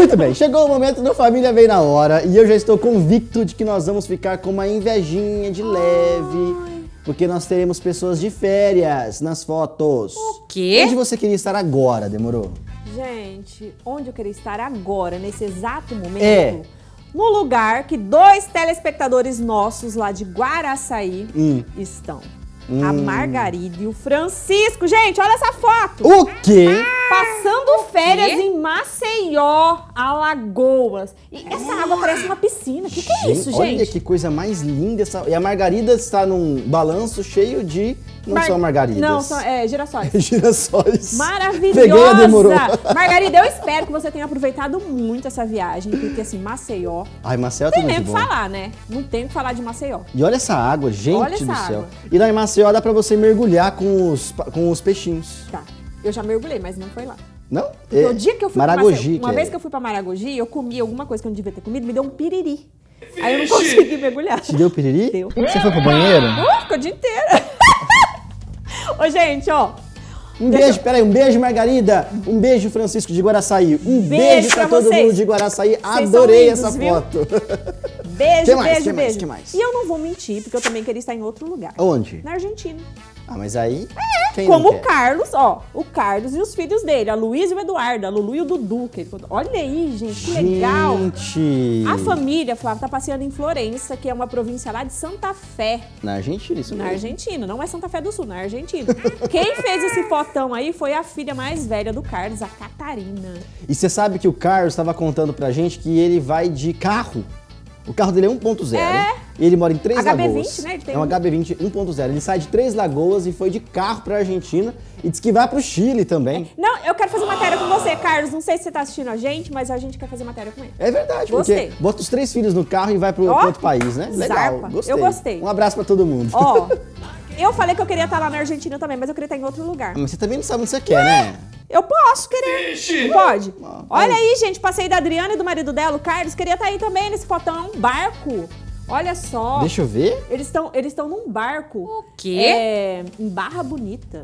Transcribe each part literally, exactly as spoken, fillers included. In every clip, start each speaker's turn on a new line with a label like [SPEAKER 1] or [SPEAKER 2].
[SPEAKER 1] Muito bem, chegou o momento do Família Vem na Hora e eu já estou convicto de que nós vamos ficar com uma invejinha de leve, porque nós teremos pessoas de férias nas fotos.
[SPEAKER 2] O quê?
[SPEAKER 1] Onde você queria estar agora, Demorou?
[SPEAKER 3] Gente, onde eu queria estar agora, nesse exato momento?
[SPEAKER 1] É.
[SPEAKER 3] No lugar que dois telespectadores nossos lá de Guaraçaí
[SPEAKER 1] Hum.
[SPEAKER 3] estão.
[SPEAKER 1] Hum.
[SPEAKER 3] A Margarida e o Francisco. Gente, olha essa foto.
[SPEAKER 1] O quê?
[SPEAKER 3] Passando férias
[SPEAKER 2] quê?
[SPEAKER 3] em Maceió, Alagoas. E essa água parece uma piscina. O que, que é isso, gente?
[SPEAKER 1] Olha que coisa mais linda essa... E a Margarida está num balanço cheio de... Não
[SPEAKER 3] Mar...
[SPEAKER 1] são margaridas.
[SPEAKER 3] Não, são é, girassóis.
[SPEAKER 1] Girassóis.
[SPEAKER 3] Maravilhosa!
[SPEAKER 1] Peguei a Demorou.
[SPEAKER 3] Margarida, eu espero que você tenha aproveitado muito essa viagem, porque assim, Maceió...
[SPEAKER 1] Ai, Maceió
[SPEAKER 3] Não
[SPEAKER 1] tá
[SPEAKER 3] tem nem o
[SPEAKER 1] muito
[SPEAKER 3] que
[SPEAKER 1] bom.
[SPEAKER 3] falar, né? Não tem o que falar de Maceió.
[SPEAKER 1] E olha essa água, gente
[SPEAKER 3] Olha
[SPEAKER 1] do
[SPEAKER 3] essa
[SPEAKER 1] céu.
[SPEAKER 3] água.
[SPEAKER 1] E lá em Maceió dá pra você mergulhar com os, com os peixinhos.
[SPEAKER 3] Tá, eu já mergulhei, mas não foi lá.
[SPEAKER 1] Não?
[SPEAKER 3] Porque
[SPEAKER 1] É,
[SPEAKER 3] o dia que eu fui
[SPEAKER 1] Maragogi,
[SPEAKER 3] pra Maceió, uma
[SPEAKER 1] que
[SPEAKER 3] vez
[SPEAKER 1] é.
[SPEAKER 3] que eu fui pra Maragogi, eu comi alguma coisa que eu não devia ter comido, me deu um piriri. Aí eu não consegui mergulhar.
[SPEAKER 1] Te deu piriri?
[SPEAKER 3] Deu.
[SPEAKER 1] Você foi pro banheiro?
[SPEAKER 3] Uh, ficou o dia inteiro. Ô, gente, ó.
[SPEAKER 1] Um beijo, peraí, um beijo, Margarida. Um beijo, Francisco de Guaraçaí. Um beijo,
[SPEAKER 3] Beijo
[SPEAKER 1] pra,
[SPEAKER 3] pra
[SPEAKER 1] todo
[SPEAKER 3] vocês.
[SPEAKER 1] mundo de Guaraçaí.
[SPEAKER 3] Vocês
[SPEAKER 1] Adorei
[SPEAKER 3] são lindos,
[SPEAKER 1] essa
[SPEAKER 3] viu?
[SPEAKER 1] foto.
[SPEAKER 3] Beijo,
[SPEAKER 1] Que mais,
[SPEAKER 3] beijo,
[SPEAKER 1] que mais,
[SPEAKER 3] beijo.
[SPEAKER 1] que mais?
[SPEAKER 3] E eu não vou mentir, porque eu também queria estar em outro lugar.
[SPEAKER 1] Onde?
[SPEAKER 3] Na Argentina.
[SPEAKER 1] Ah, mas aí... Quem
[SPEAKER 3] Como
[SPEAKER 1] não
[SPEAKER 3] o
[SPEAKER 1] quer?
[SPEAKER 3] Carlos, ó, o Carlos e os filhos dele, a Luísa e o Eduardo, a Lulu e o Dudu. Que ele contou. Olha aí, gente, que legal.
[SPEAKER 1] Gente...
[SPEAKER 3] A família, Flávio, tá passeando em Florença, que é uma província lá de Santa Fé,
[SPEAKER 1] Na Argentina, isso
[SPEAKER 3] na
[SPEAKER 1] mesmo.
[SPEAKER 3] Argentina. Não é Santa Fé do Sul, na Argentina. Quem fez esse fotão aí foi a filha mais velha do Carlos, a Catarina.
[SPEAKER 1] E você sabe que o Carlos estava contando pra gente que ele vai de carro. O carro dele é um ponto zero.
[SPEAKER 3] É.
[SPEAKER 1] E ele mora em Três
[SPEAKER 3] H B vinte,
[SPEAKER 1] Lagoas.
[SPEAKER 3] né? Ele tem
[SPEAKER 1] É um
[SPEAKER 3] um-
[SPEAKER 1] H B vinte um ponto zero. Ele sai de Três Lagoas e foi de carro pra Argentina. E diz que vai pro Chile também.
[SPEAKER 3] Não, eu quero fazer matéria com você, Carlos. Não sei se você tá assistindo a gente, mas a gente quer fazer matéria com ele.
[SPEAKER 1] É verdade,
[SPEAKER 3] Gostei.
[SPEAKER 1] porque bota os três filhos no carro e vai pro,
[SPEAKER 3] Ó,
[SPEAKER 1] pro outro país, né? Legal,
[SPEAKER 3] zarpa.
[SPEAKER 1] gostei.
[SPEAKER 3] Eu gostei.
[SPEAKER 1] Um abraço pra todo mundo.
[SPEAKER 3] Ó, eu falei que eu queria estar lá na Argentina também, mas eu queria estar em outro lugar.
[SPEAKER 1] Mas você também não sabe onde você quer, né?
[SPEAKER 3] Eu posso querer. Não pode?
[SPEAKER 1] Ah,
[SPEAKER 3] Olha
[SPEAKER 1] vai.
[SPEAKER 3] aí, gente, passei da Adriana e do marido dela, o Carlos, queria estar aí também nesse fotão, um barco. Olha só.
[SPEAKER 1] Deixa eu ver.
[SPEAKER 3] Eles estão eles estão num barco.
[SPEAKER 2] O quê?
[SPEAKER 3] É, em Barra Bonita.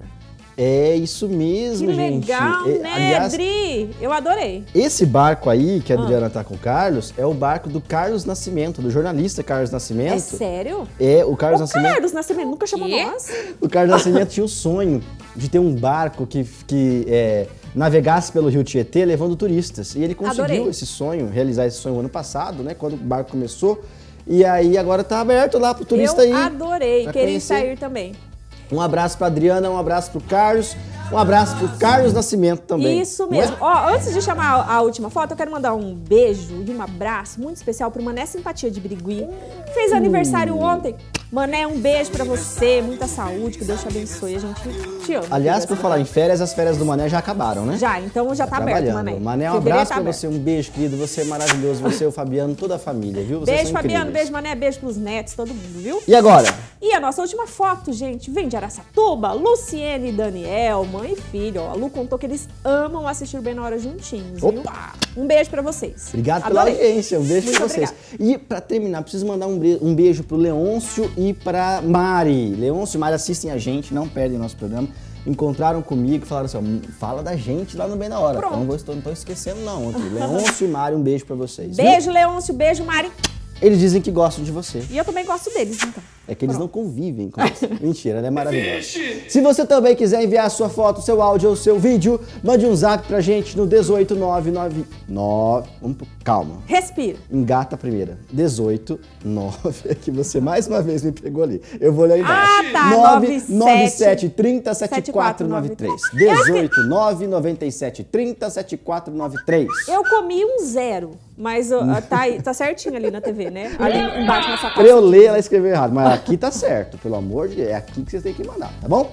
[SPEAKER 1] É isso
[SPEAKER 3] Que
[SPEAKER 1] mesmo, gente.
[SPEAKER 3] legal,
[SPEAKER 1] É,
[SPEAKER 3] né,
[SPEAKER 1] aliás,
[SPEAKER 3] Dri? Eu adorei.
[SPEAKER 1] esse barco aí que a
[SPEAKER 3] Ah.
[SPEAKER 1] Adriana tá com o Carlos é o barco do Carlos Nascimento, do jornalista Carlos Nascimento.
[SPEAKER 3] É sério?
[SPEAKER 1] É, o Carlos
[SPEAKER 3] O
[SPEAKER 1] Nascimento.
[SPEAKER 3] Carlos Nascimento nunca chamou
[SPEAKER 2] quê?
[SPEAKER 3] nós?
[SPEAKER 1] O Carlos Nascimento tinha o sonho de ter um barco que, que é, navegasse pelo Rio Tietê levando turistas. E ele conseguiu
[SPEAKER 3] Adorei.
[SPEAKER 1] esse sonho, realizar esse sonho ano passado, né? Quando o barco começou. E aí agora tá aberto lá pro turista
[SPEAKER 3] Eu
[SPEAKER 1] ir.
[SPEAKER 3] adorei,
[SPEAKER 1] pra
[SPEAKER 3] queria
[SPEAKER 1] conhecer.
[SPEAKER 3] sair também.
[SPEAKER 1] Um abraço pra Adriana, um abraço pro Carlos, um abraço pro Carlos Nascimento também.
[SPEAKER 3] Isso
[SPEAKER 1] Não é?
[SPEAKER 3] mesmo. Ó, antes de chamar a, a última foto, eu quero mandar um beijo e um abraço muito especial pro Mané Simpatia de Birigui, que fez aniversário ontem. Mané, um beijo pra você, muita saúde, que Deus te abençoe, a gente te ama.
[SPEAKER 1] Aliás, por falar em férias, as férias do Mané já acabaram, né?
[SPEAKER 3] Já, então já tá aberto,
[SPEAKER 1] Trabalhando.
[SPEAKER 3] Mané.
[SPEAKER 1] Mané, um
[SPEAKER 3] Fevereiro
[SPEAKER 1] abraço
[SPEAKER 3] tá
[SPEAKER 1] pra
[SPEAKER 3] aberto.
[SPEAKER 1] você, um beijo, querido. Você é maravilhoso, você, o Fabiano, toda a família, viu? Vocês
[SPEAKER 3] Beijo,
[SPEAKER 1] são
[SPEAKER 3] Fabiano,
[SPEAKER 1] incríveis.
[SPEAKER 3] beijo, Mané, beijo pros netos, todo mundo, viu?
[SPEAKER 1] E agora?
[SPEAKER 3] E a nossa última foto, gente, vem de Araçatuba, Luciene e Daniel, mãe e filho. Ó, a Lu contou que eles amam assistir o Bem na Hora juntinhos, viu?
[SPEAKER 1] Opa!
[SPEAKER 3] Um beijo pra vocês.
[SPEAKER 1] Obrigado pela
[SPEAKER 3] Adorei.
[SPEAKER 1] audiência, um beijo
[SPEAKER 3] Muito
[SPEAKER 1] pra vocês. E pra terminar, preciso mandar um, bre- um beijo pro Leôncio e pra Mari. Leôncio e Mari assistem a gente, não perdem nosso programa. Encontraram comigo, falaram assim, ó, fala da gente lá no Bem na Hora.
[SPEAKER 3] Pronto.
[SPEAKER 1] Eu não, vou, estou- não tô esquecendo não. Aqui. Leôncio e Mari, um beijo pra vocês. viu?
[SPEAKER 3] Beijo, Leôncio, beijo, Mari.
[SPEAKER 1] Eles dizem que gostam de você.
[SPEAKER 3] E eu também gosto deles, então.
[SPEAKER 1] É que eles não convivem com você. Mentira, ela é maravilhosa. Se você também quiser enviar sua foto, seu áudio ou seu vídeo, mande um zap pra gente no dezoito nove nove nove. Vamos pro... Calma.
[SPEAKER 3] Respira.
[SPEAKER 1] Engata a primeira. dezoito nove. É que você mais uma vez me pegou ali. Eu vou ler embaixo.
[SPEAKER 3] Ah, tá.
[SPEAKER 1] nove nove sete
[SPEAKER 3] sete
[SPEAKER 1] três zero sete quatro nove três. dezoito nove nove sete três zero sete quatro nove três.
[SPEAKER 3] Eu comi um zero, mas ó, tá, aí- tá certinho ali na T V, né? Ali embaixo nessa
[SPEAKER 1] Pra eu ler, ela escreveu errado. Mas aqui tá certo. Pelo amor de Deus. É aqui que vocês têm que mandar, tá bom?